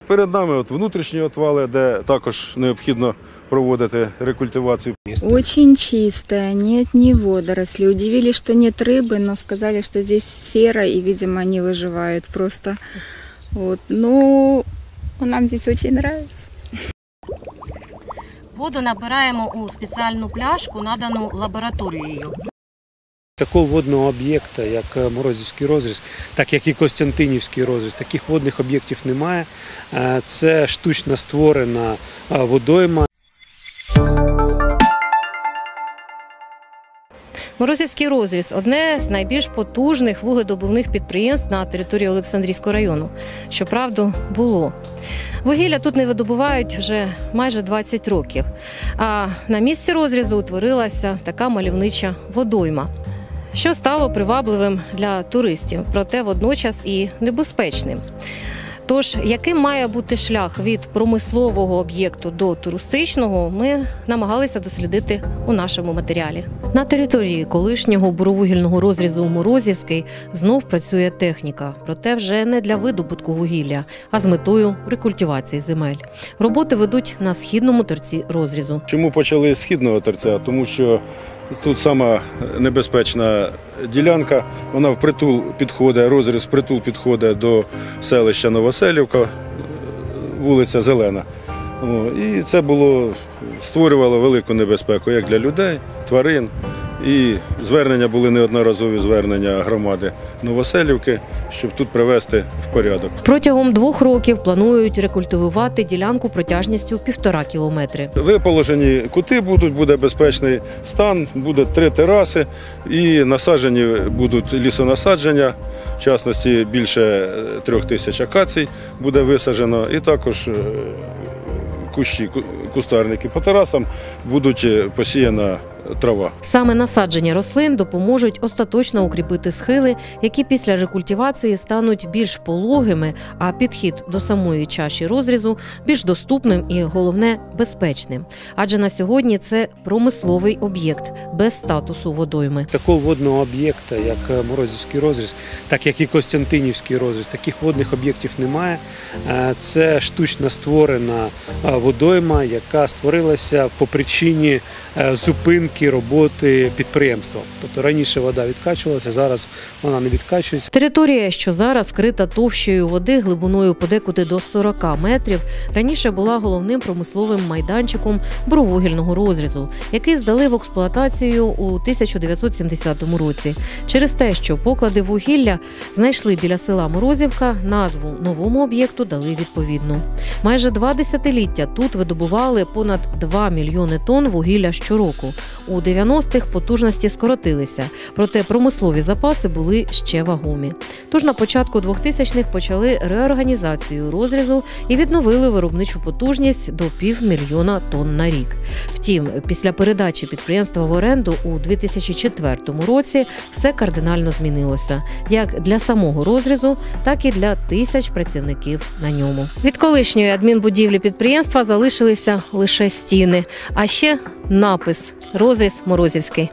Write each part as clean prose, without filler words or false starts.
Перед нами внутрішні отвали, де також необхідно проводити рекультивацію. Очень чистая, нет ни водорослей. Удивились, что нет рыбы, но сказали, что здесь серо и, видимо, они выживают просто. Вот. Ну, нам здесь очень нравится. Воду набираємо у спеціальну пляшку, надану лабораторією. Такого водного об'єкта, як Морозівський розріз, так як і Костянтинівський розріз, таких водних об'єктів немає. Це штучно створена водойма. Морозівський розріз – одне з найбільш потужних вугледобувних підприємств на території Олександрійського району. Щоправда, було. Вугілля тут не видобувають вже майже 20 років. А на місці розрізу утворилася така мальовнича водойма, що стало привабливим для туристів, проте водночас і небезпечним. Тож, яким має бути шлях від промислового об'єкту до туристичного, ми намагалися дослідити у нашому матеріалі. На території колишнього буровугільного розрізу Морозівський знов працює техніка, проте вже не для видобутку вугілля, а з метою рекультивації земель. Роботи ведуть на східному торці розрізу. Чому почали з східного торця? Тому що тут сама небезпечна ділянка, вона впритул підходить, розріз впритул підходить до селища Новоселівка, вулиця Зелена. І це створювало велику небезпеку як для людей, тварин. І були неодноразові звернення громади Новоселівки, щоб тут привести в порядок. Протягом 2 років планують рекультивувати ділянку протяжністю 1,5 кілометри. Виположені кути буде безпечний стан, буде 3 тераси і насаджені будуть лісонасадження, в частності більше 3000 акацій буде висаджено і також кущі, кустарники. По терасам будуть посіяна трава. Саме насадження рослин допоможуть остаточно укріпити схили, які після рекультивації стануть більш пологими, а підхід до самої чаші розрізу більш доступним і, головне, безпечним. Адже на сьогодні це промисловий об'єкт без статусу водойми. Такого водного об'єкта, як Морозівський розріз, так як і Костянтинівський розріз, таких водних об'єктів немає. Це штучно створена водойма, яка створилася по причині зупинки роботи підприємства. Тобто раніше вода відкачувалася, зараз вона не відкачується. Територія, що зараз вкрита товщею води глибиною подекуди до 40 метрів, раніше була головним промисловим майданчиком буровугільного розрізу, який здали в експлуатацію у 1970 році. Через те, що поклади вугілля знайшли біля села Морозівка, назву новому об'єкту дали відповідну. Майже 2 десятиліття тут видобували понад 2 мільйони тонн вугілля щороку. У 90-х потужності скоротилися, проте промислові запаси були ще вагомі. Тож на початку 2000-х почали реорганізацію розрізу і відновили виробничу потужність до 500 000 тонн на рік. Втім, після передачі підприємства в оренду у 2004 році все кардинально змінилося, як для самого розрізу, так і для тисяч працівників на ньому. Від колишньої адмінбудівлі підприємства залишилися лише стіни, а ще напис «Розріз Морозівський».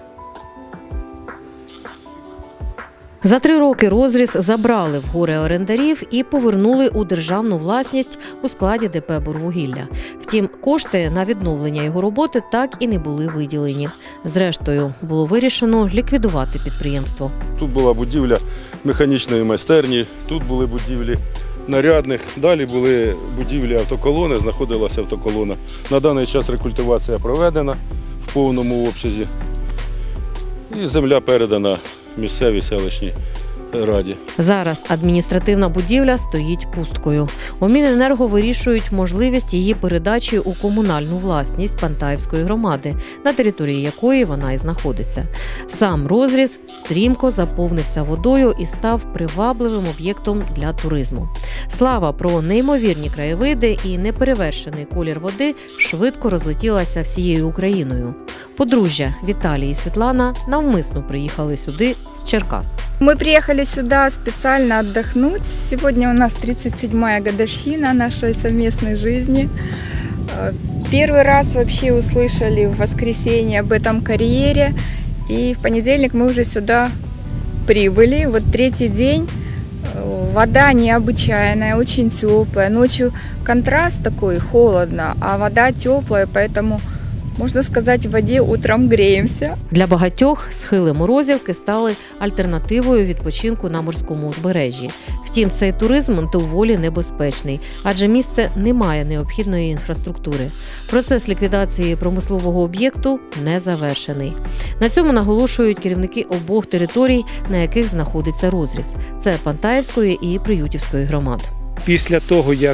За 3 роки розріз забрали в горе-орендарів і повернули у державну власність у складі ДП «Бурвугілля». Втім, кошти на відновлення його роботи так і не були виділені. Зрештою, було вирішено ліквідувати підприємство. Тут була будівля механічної майстерні, тут були будівлі нарядних, далі були будівлі автоколони, знаходилася автоколона. На даний час рекультивація проведена в повному обсязі і земля передана місцевій селищній раді. Зараз адміністративна будівля стоїть пусткою. У Міненерго вирішують можливість її передачі у комунальну власність Пантаївської громади, на території якої вона і знаходиться. Сам розріз стрімко заповнився водою і став привабливим об'єктом для туризму. Слава про неймовірні краєвиди і неперевершений колір води швидко розлетілася всією Україною. Подружжя Віталій і Світлана навмисно приїхали сюди з Черкас. Мы приехали сюда специально отдохнуть. Сегодня у нас 37-я годовщина нашей совместной жизни. Первый раз вообще услышали в воскресенье об этом карьере. И в понедельник мы уже сюда прибыли. Вот 3-й день Вода необычайная, очень теплая. Ночью контраст такой, холодно, а вода теплая, поэтому, можно сказать, в воде утром греемся. Для багатьох схили Морозівки стали альтернативою відпочинку на морському узбережжі. Втім, цей туризм доволі небезпечний, адже місце не має необхідної інфраструктури. Процес ліквідації промислового об'єкту не завершений. На цьому наголошують керівники обох територій, на яких знаходиться розріз. Це Пантаївської і Приютівської громад. Після того, як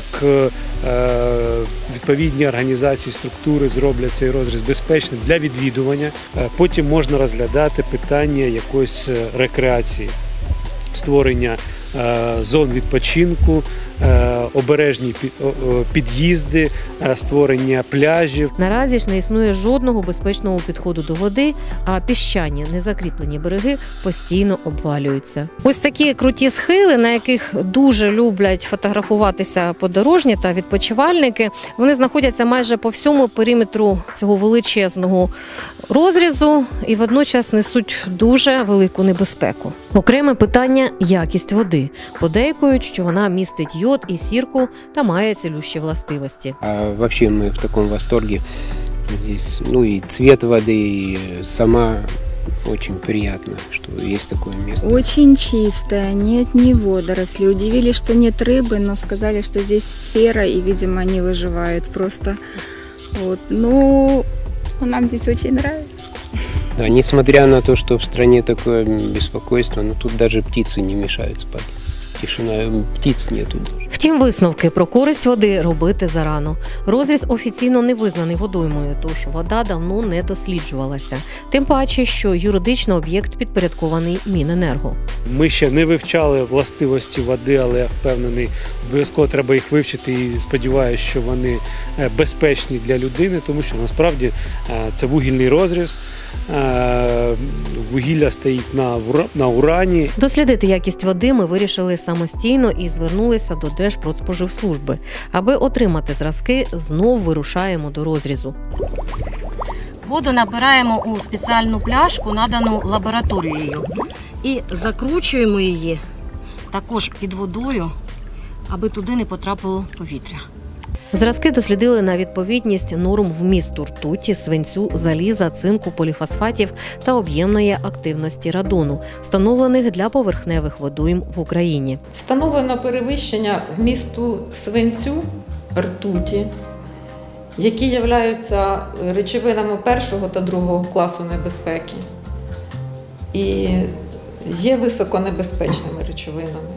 відповідні організації, структури зроблять цей розріз безпечним для відвідування, потім можна розглядати питання якоїсь рекреації, створення зон відпочинку, обережні під'їзди, створення пляжів. Наразі ж не існує жодного безпечного підходу до води, а піщані незакріплені береги постійно обвалюються. Ось такі круті схили, на яких дуже люблять фотографуватися подорожні та відпочивальники, вони знаходяться майже по всьому периметру цього величезного розрізу і водночас несуть дуже велику небезпеку. Окреме питання – якість води. Подейкують, що вона містить йод і сірку та має цілющі властивості. А вообще мы в таком восторге. Здесь, и цвет воды, и сама очень приятно, что есть такое место. Очень чистая, нет ни водорослей. Удивились, что нет рыбы, но сказали, что здесь серо, и, видимо, они выживают просто. Вот. Ну, нам здесь очень нравится. Да, несмотря на то, что в стране такое беспокойство, но тут даже птицы не мешают спать. Тишина, птиц нету даже. Втім, висновки про користь води робити зарано. Розріз офіційно не визнаний водоймою, тож вода давно не досліджувалася. Тим паче, що юридично об'єкт підпорядкований Міненерго. Ми ще не вивчали властивості води, але я впевнений, обов'язково треба їх вивчити і сподіваюся, що вони безпечні для людини, тому що насправді це вугільний розріз, вугілля стоїть на урані. Дослідити якість води ми вирішили самостійно і звернулися до Держпродспоживслужби. Аби отримати зразки, знов вирушаємо до розрізу. Воду набираємо у спеціальну пляшку, надану лабораторією. І закручуємо її також під водою, аби туди не потрапило повітря. Зразки дослідили на відповідність норм вмісту ртуті, свинцю, заліза, цинку, поліфосфатів та об'ємної активності радону, встановлених для поверхневих водойм в Україні. Встановлено перевищення вмісту свинцю, ртуті, які являються речовинами першого та другого класу небезпеки і є високонебезпечними речовинами.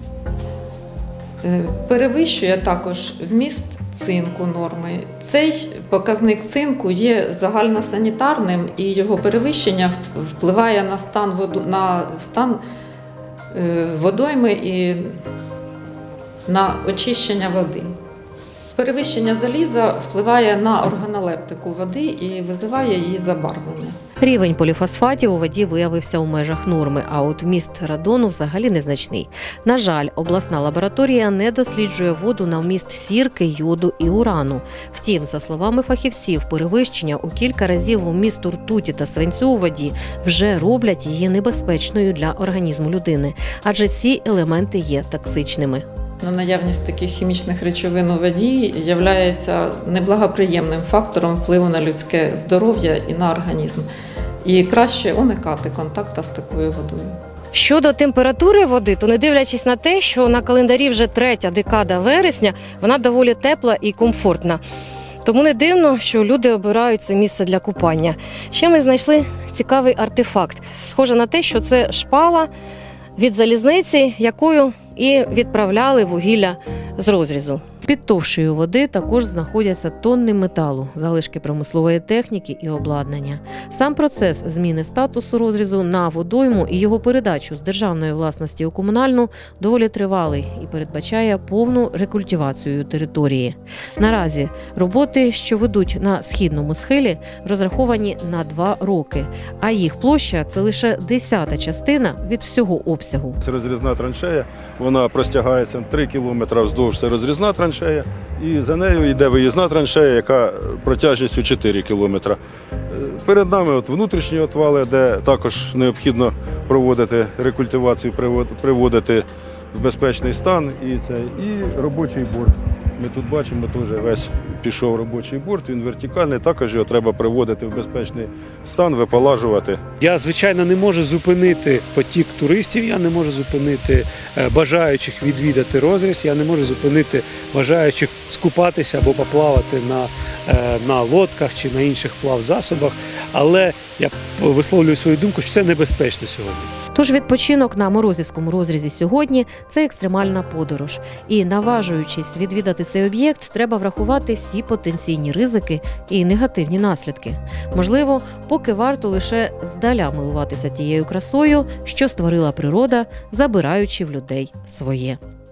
Перевищує також вміст цинку норми. Цей показник цинку є загальносанітарним і його перевищення впливає на стан водойми і на очищення води. Перевищення заліза впливає на органолептику води і визиває її забарвлення. Рівень поліфосфатів у воді виявився у межах норми, а от вміст радону взагалі незначний. На жаль, обласна лабораторія не досліджує воду на вміст сірки, йоду і урану. Втім, за словами фахівців, перевищення у кілька разів вмісту ртуті та свинцю у воді вже роблять її небезпечною для організму людини, адже ці елементи є токсичними. Наявність таких хімічних речовин у воді є неблагоприємним фактором впливу на людське здоров'я і на організм. І краще уникати контакту з такою водою. Щодо температури води, то не дивлячись на те, що на календарі вже 3-я декада вересня, вона доволі тепла і комфортна. Тому не дивно, що люди обирають це місце для купання. Ще ми знайшли цікавий артефакт. Схоже на те, що це шпала від залізниці, якою і відправляли вугілля з розрізу. Під товщею води також знаходяться тонни металу, залишки промислової техніки і обладнання. Сам процес зміни статусу розрізу на водойму і його передачу з державної власності у комунальну доволі тривалий і передбачає повну рекультивацію території. Наразі роботи, що ведуть на східному схилі, розраховані на 2 роки, а їх площа – це лише 10-та частина від всього обсягу. Це розрізна траншея, вона простягається 3 кілометри вздовж, це розрізна траншея, і за нею йде виїзна траншея, яка протяжністю 4 кілометри. Перед нами внутрішні отвали, де також необхідно проводити рекультивацію, приводити в безпечний стан і робочий борт. Ми тут бачимо, теж весь пішов робочий борт, він вертикальний, також його треба приводити в безпечний стан, виполажувати. Я, звичайно, не можу зупинити потік туристів, я не можу зупинити бажаючих відвідати розріз, я не можу зупинити бажаючих скупатися або поплавати на лодках чи на інших плавзасобах, але я висловлюю свою думку, що це небезпечно сьогодні. Тож відпочинок на Морозівському розрізі сьогодні – це екстремальна подорож. І наважуючись відвідати цей об'єкт, треба врахувати всі потенційні ризики і негативні наслідки. Можливо, поки варто лише здаля милуватися тією красою, що створила природа, забираючи в людей своє.